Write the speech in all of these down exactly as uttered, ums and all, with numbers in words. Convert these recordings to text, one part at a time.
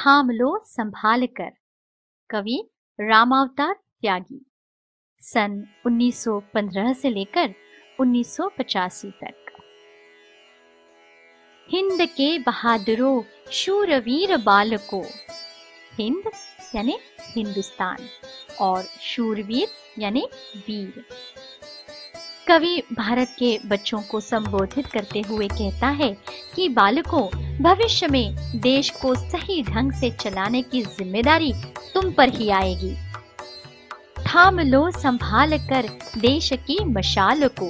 थाम लो संभाल कर। कवि रामावतार त्यागी। सन उन्नीस सौ पंद्रह से लेकर उन्नीस सौ पचासी तक। हिंद के बहादुरों शूरवीर बालकों। हिंद यानी हिंदुस्तान और शूरवीर यानी वीर। कवि भारत के बच्चों को संबोधित करते हुए कहता है कि बालकों, भविष्य में देश को सही ढंग से चलाने की जिम्मेदारी तुम पर ही आएगी। थाम लो संभाल कर देश की मशाल को।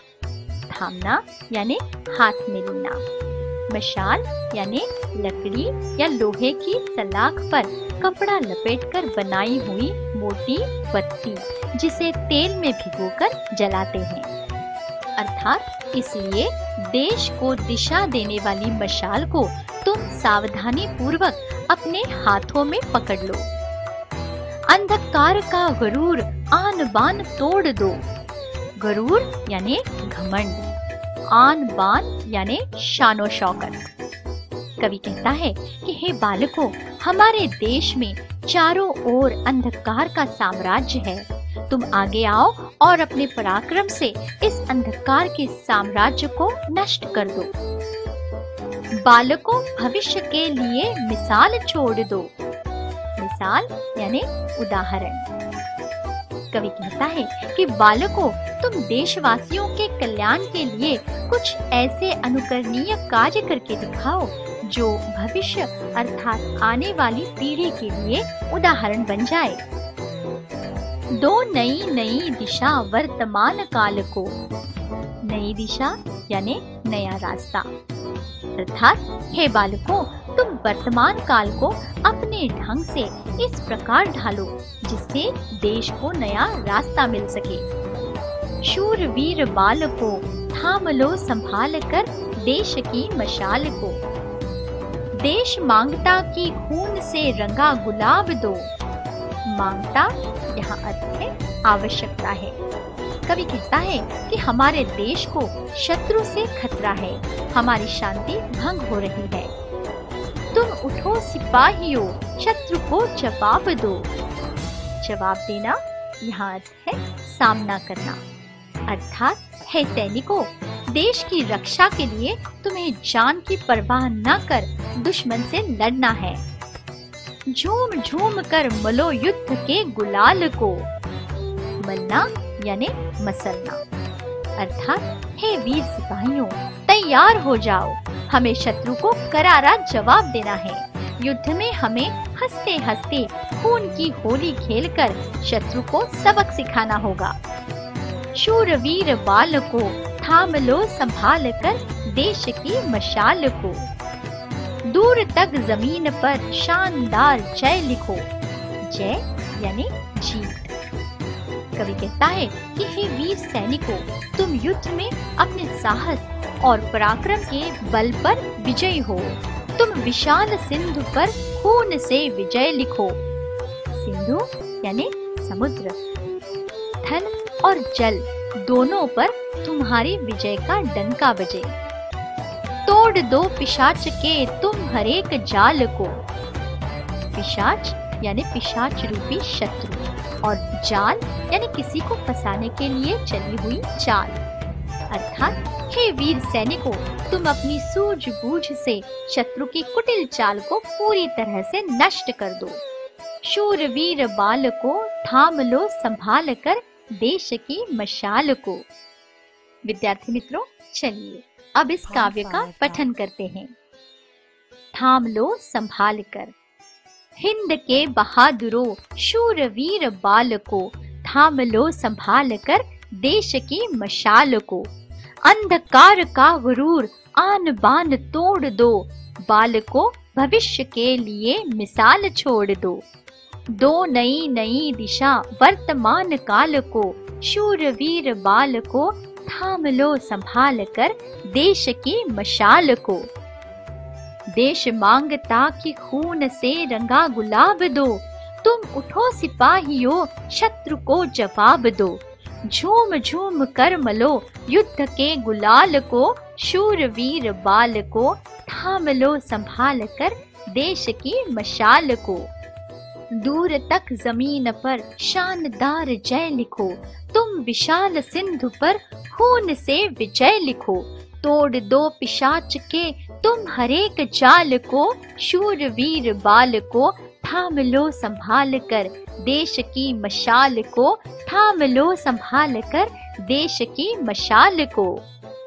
थामना यानी हाथ में लेना, मशाल यानी लकड़ी या लोहे की सलाख पर कपड़ा लपेटकर बनाई हुई मोटी बत्ती, जिसे तेल में भिगोकर जलाते हैं। अर्थात इसलिए देश को दिशा देने वाली मशाल को तुम सावधानी पूर्वक अपने हाथों में पकड़ लो। अंधकार का गरूर आन बान तोड़ दो। गरूर यानी घमंड, आन बान यानी शानो शौकत। कवि कहता है कि हे बालकों, हमारे देश में चारों ओर अंधकार का साम्राज्य है। तुम आगे आओ और अपने पराक्रम से इस अंधकार के साम्राज्य को नष्ट कर दो। बालकों, भविष्य के लिए मिसाल छोड़ दो। मिसाल यानी उदाहरण। कवि कहता है कि बालकों, तुम देशवासियों के कल्याण के लिए कुछ ऐसे अनुकरणीय कार्य करके दिखाओ जो भविष्य अर्थात आने वाली पीढ़ी के लिए उदाहरण बन जाए। दो नई नई दिशा वर्तमान काल को। नई दिशा यानी नया रास्ता। अर्थात हे बालकों, तुम वर्तमान काल को अपने ढंग से इस प्रकार ढालो जिससे देश को नया रास्ता मिल सके। शूरवीर बालकों, थाम लो संभाल कर देश की मशाल को। देश मांगता कि खून से रंगा गुलाब दो। मांगता यहाँ अर्थ है आवश्यकता है। कवि कहता है कि हमारे देश को शत्रु से खतरा है, हमारी शांति भंग हो रही है। तुम उठो सिपाहियों, शत्रु को जवाब दो। जवाब देना यहाँ अर्थ है सामना करना। अर्थात हे सैनिकों, देश की रक्षा के लिए तुम्हें जान की परवाह न कर दुश्मन से लड़ना है। झूम झूम कर मलो युद्ध के गुलाल को। मलना यानी मसलना। अर्थात हे वीर सिपाहियों, तैयार हो जाओ, हमें शत्रु को करारा जवाब देना है। युद्ध में हमें हंसते हंसते खून की होली खेलकर शत्रु को सबक सिखाना होगा। शूरवीर बालकों, थाम लो संभाल कर देश की मशाल को। दूर तक जमीन पर शानदार जय लिखो। जय यानी जीत। कवि कहता है कि हे वीर सैनिकों, तुम युद्ध में अपने साहस और पराक्रम के बल पर विजयी हो। तुम विशाल सिंधु पर खून से विजय लिखो। सिंधु यानी समुद्र। थल और जल दोनों पर तुम्हारी विजय का डंका बजे। तोड़ दो पिशाच के तुम हरेक जाल को। पिशाच यानी पिशाच रूपी शत्रु और जाल यानी किसी को फंसाने के लिए चली हुई चाल। अर्थात हे वीर सैनिकों, तुम अपनी सूझबूझ से शत्रु की कुटिल चाल को पूरी तरह से नष्ट कर दो। शूरवीर बालकों, थाम लो संभाल कर देश की मशाल को। विद्यार्थी मित्रों, चलिए अब इस काव्य का पठन करते हैं। थाम लो संभाल कर। हिंद के बहादुरों शूरवीर बालकों, थाम लो संभाल कर देश की मशाल को। अंधकार का गुरूर आन बान तोड़ दो। बालकों, भविष्य के लिए मिसाल छोड़ दो। दो नई नई दिशा वर्तमान काल को। शूरवीर बालकों, थाम लो संभाल कर देश की मशाल को। देश मांगता कि खून से रंगा गुलाब दो। तुम उठो सिपाहियों, शत्रु को जवाब दो। झूम झूम कर मलो युद्ध के गुलाल को। शूरवीर बाल को थाम लो संभाल कर देश की मशाल को। दूर तक जमीन पर शानदार जय लिखो, तुम विशाल सिंधु पर खून से विजय लिखो। तोड़ दो पिशाच के तुम हरेक जाल को, शूरवीर बाल को थाम लो संभाल कर, देश की मशाल को थाम लो संभाल कर, देश की मशाल को।